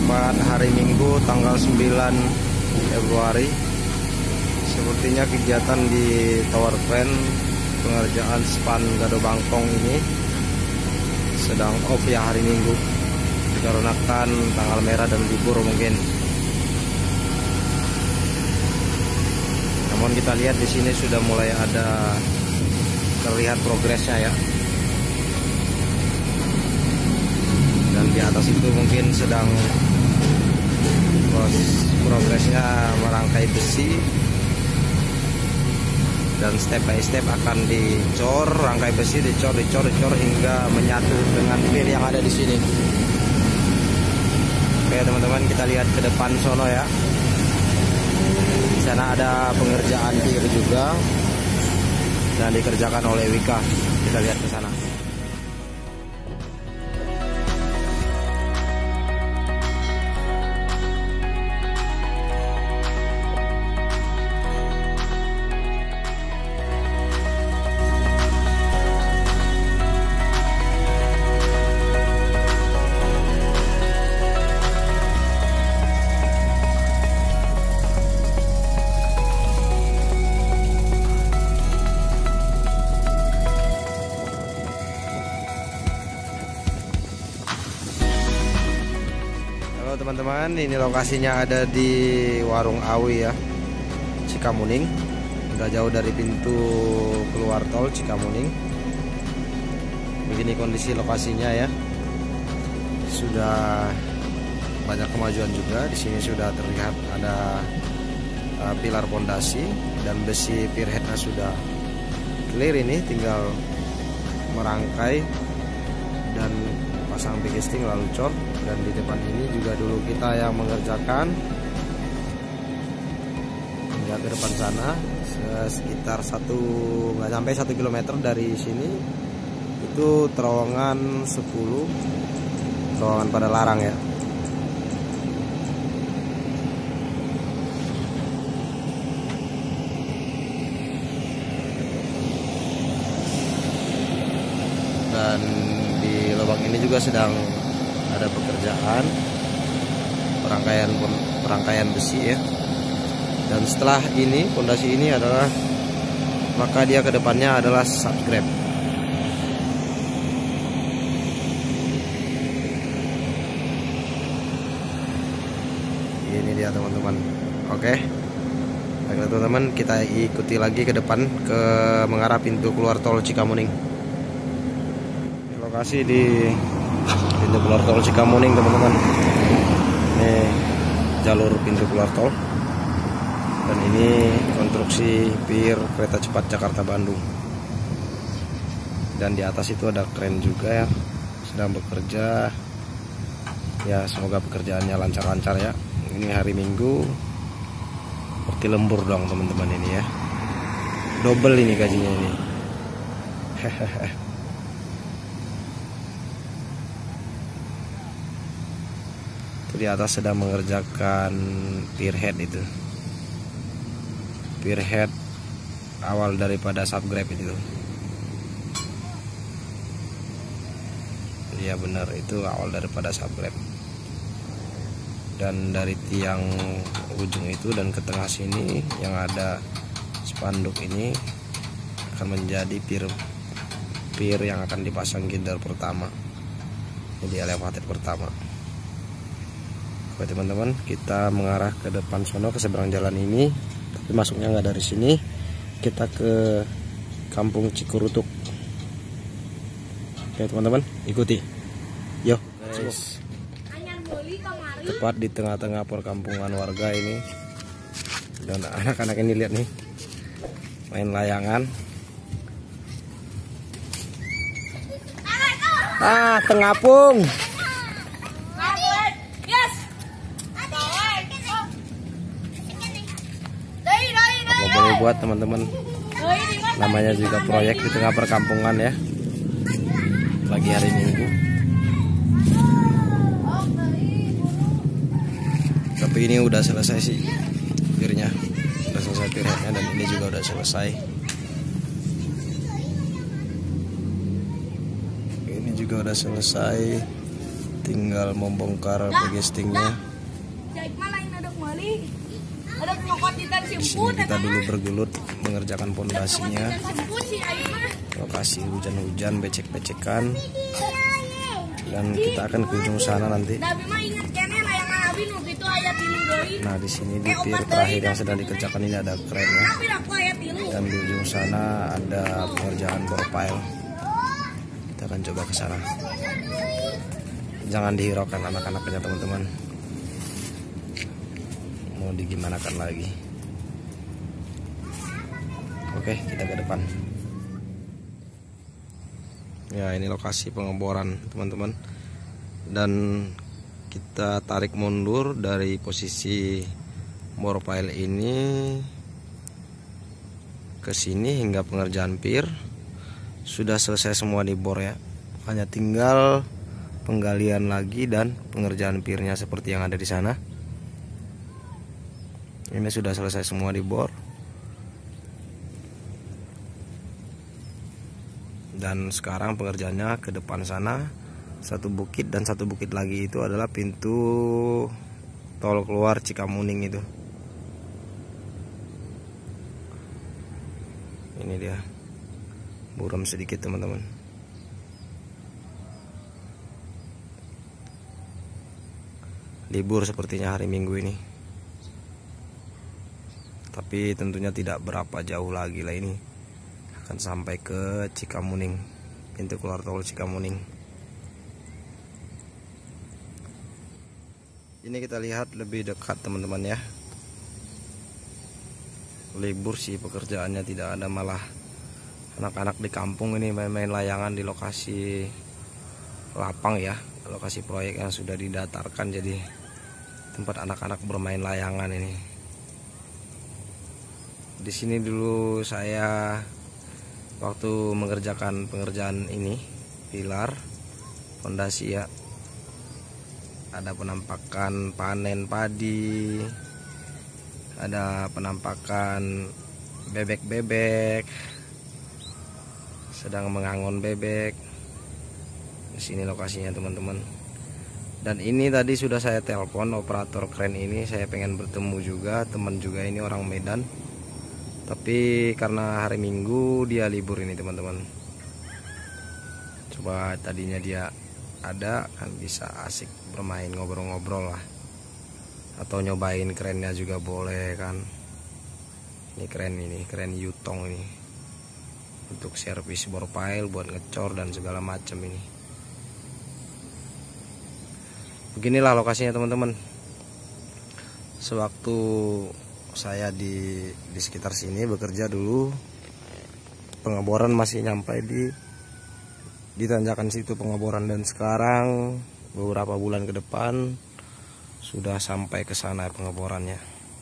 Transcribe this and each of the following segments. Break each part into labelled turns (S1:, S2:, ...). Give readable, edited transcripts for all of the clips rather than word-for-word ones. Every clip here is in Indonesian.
S1: tepat hari Minggu tanggal 9 Februari. Sepertinya kegiatan di Tower Crane pengerjaan span Gado Bangkong ini sedang off ya hari Minggu, dikarenakan tanggal merah dan libur mungkin. Namun kita lihat di sini sudah mulai ada terlihat progresnya ya. Dan di atas itu mungkin sedang progresnya merangkai besi, dan step by step akan dicor, rangkai besi dicor hingga menyatu dengan pier yang ada di sini. Oke teman-teman, kita lihat ke depan sono ya. Di sana ada pengerjaan pier juga dan dikerjakan oleh Wika. Kita lihat ke sana. Teman-teman, ini lokasinya ada di Warung Awi ya, Cikamuning, nggak jauh dari pintu keluar tol Cikamuning. Begini kondisi lokasinya ya, sudah banyak kemajuan juga. Di sini sudah terlihat ada pilar pondasi dan besi pierheadnya sudah clear, ini tinggal merangkai dan pasang bigisting lalu cor. Dan di depan ini juga dulu kita yang mengerjakan hingga ke depan sana, sekitar nggak sampai 1 km dari sini itu terowongan 10, terowongan pada larang ya. Dan di lubang ini juga sedang ada pekerjaan perangkaian besi ya. Dan setelah ini pondasi ini adalah, maka dia kedepannya adalah subgrab. Ini dia teman-teman. Oke, baiklah teman-teman, kita ikuti lagi ke depan ke mengarah pintu keluar tol Cikamuning. Lokasi di pintu keluar tol Cikamuning teman-teman. Ini jalur pintu keluar tol, dan ini konstruksi pier kereta cepat Jakarta Bandung. Dan di atas itu ada kren juga ya, sedang bekerja ya. Semoga pekerjaannya lancar-lancar ya. Ini hari Minggu, seperti lembur dong teman-teman ini ya. Double ini gajinya ini. Di atas sedang mengerjakan pierhead itu, pierhead awal daripada subgrab itu. Iya benar, itu awal daripada subgrab. Dan dari tiang ujung itu dan ke tengah sini yang ada spanduk ini akan menjadi pier yang akan dipasang girdar pertama, jadi elevated pertama. Oke teman-teman, kita mengarah ke depan sono, ke seberang jalan ini, tapi masuknya nggak dari sini. Kita ke Kampung Cikurutuk. Oke teman-teman, ikuti. Yo guys, tepat di tengah-tengah perkampungan warga ini. Dan anak-anak ini lihat nih, main layangan. Tengapung. Boleh buat teman-teman, namanya juga proyek di tengah perkampungan ya, lagi hari Minggu. Tapi ini udah selesai sih pirnya, udah selesai pirnya, dan ini juga udah selesai. Ini juga udah selesai. tinggal membongkar bagestingnya. Di sini kita dulu bergelut mengerjakan pondasinya. Lokasi hujan-hujan, becek-becekan, dan kita akan ke ujung sana nanti. Nah, di sini di pier terakhir yang sedang dikerjakan ini ada kerennya, dan di ujung sana ada pengerjaan bor pile. Kita akan coba ke sana. Jangan dihiraukan anak-anaknya teman-teman. Mau digimanakan lagi? Oke, kita ke depan. Ya, ini lokasi pengeboran teman-teman. Dan kita tarik mundur dari posisi bor pile ini ke sini hingga pengerjaan pier. Sudah selesai semua di bor ya. Hanya tinggal penggalian lagi dan pengerjaan piernya seperti yang ada di sana. Ini sudah selesai semua di bor. Dan sekarang pengerjaannya ke depan sana, satu bukit dan satu bukit lagi itu adalah pintu tol keluar Cikamuning itu. Ini dia, buram sedikit teman-teman. Libur sepertinya hari Minggu ini. Tapi tentunya tidak berapa jauh lagi lah ini. Akan sampai ke Cikamuning, pintu keluar tol Cikamuning. Ini kita lihat lebih dekat teman-teman ya. Libur sih pekerjaannya tidak ada, malah anak-anak di kampung ini main-main layangan di lokasi lapang ya, lokasi proyek yang sudah didatarkan, jadi tempat anak-anak bermain layangan ini. Di sini dulu saya waktu mengerjakan pengerjaan ini pilar fondasi ya, ada penampakan panen padi, ada penampakan bebek-bebek sedang mengangon bebek. Di sini lokasinya teman-teman. Dan ini tadi sudah saya telepon operator kren ini, saya pengen bertemu juga, teman juga ini orang Medan. Tapi karena hari Minggu dia libur ini teman-teman. Coba tadinya dia ada kan bisa asik bermain ngobrol-ngobrol lah. Atau nyobain kerennya juga boleh kan. Ini keren Yutong ini. Untuk servis bor pile buat ngecor dan segala macam ini. Beginilah lokasinya teman-teman. Sewaktu saya di sekitar sini bekerja dulu, pengeboran masih nyampe di tanjakan situ pengeboran, dan sekarang beberapa bulan ke depan sudah sampai ke sana pengeborannya.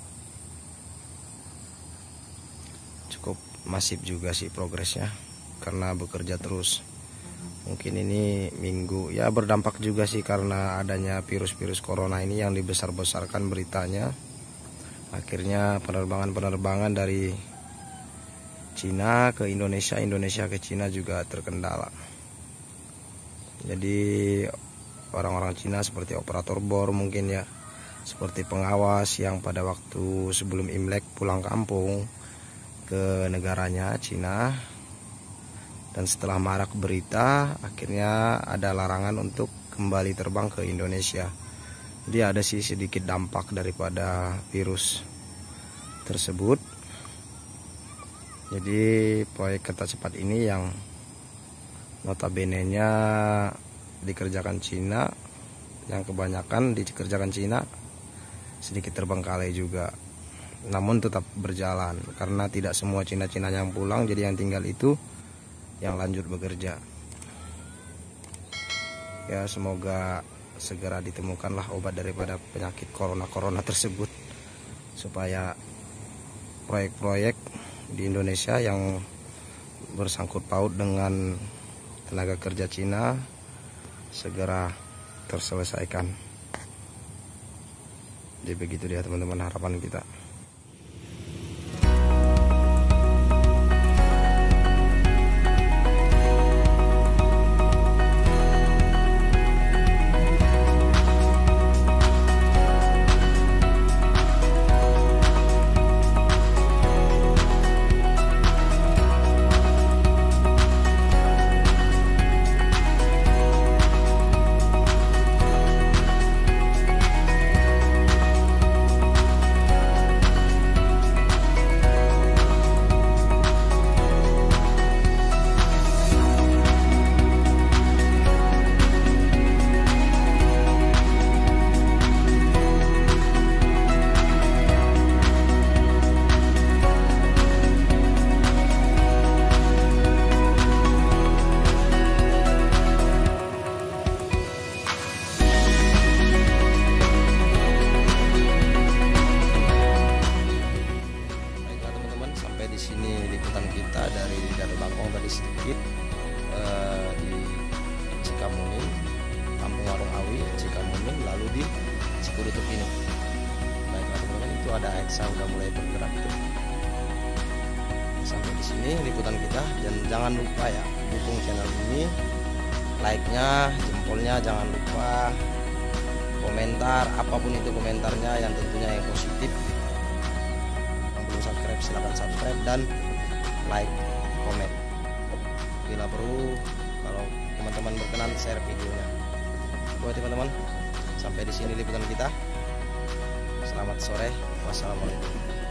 S1: Cukup masif juga sih progresnya karena bekerja terus. Mungkin ini minggu ya, berdampak juga sih karena adanya virus-virus corona ini yang dibesar-besarkan beritanya. Akhirnya penerbangan-penerbangan dari Cina ke Indonesia, Indonesia ke Cina juga terkendala. Jadi orang-orang Cina seperti operator bor mungkin ya, seperti pengawas yang pada waktu sebelum Imlek pulang kampung ke negaranya Cina, dan setelah marak berita akhirnya ada larangan untuk kembali terbang ke Indonesia. Jadi ada sih sedikit dampak daripada virus tersebut. Jadi proyek kereta cepat ini yang notabene-nya dikerjakan Cina, yang kebanyakan dikerjakan Cina, sedikit terbengkalai juga. Namun tetap berjalan karena tidak semua Cina-Cina yang pulang, jadi yang tinggal itu yang lanjut bekerja. Ya, semoga segera ditemukanlah obat daripada penyakit corona tersebut, supaya proyek-proyek di Indonesia yang bersangkut paut dengan tenaga kerja Cina segera terselesaikan. Jadi begitu dia teman-teman harapan kita. tutup ini. Baiklah teman-teman, itu ada Hexa udah mulai bergerak tuh. Sampai di sini liputan kita, dan jangan lupa ya dukung channel ini, like-nya, jempolnya jangan lupa, komentar apapun itu komentarnya yang tentunya yang positif. Yang belum subscribe silahkan subscribe dan like, komen. Bila perlu, kalau teman-teman berkenan, share videonya. Buat teman-teman, sampai di sini liputan kita. Selamat sore, wassalamualaikum.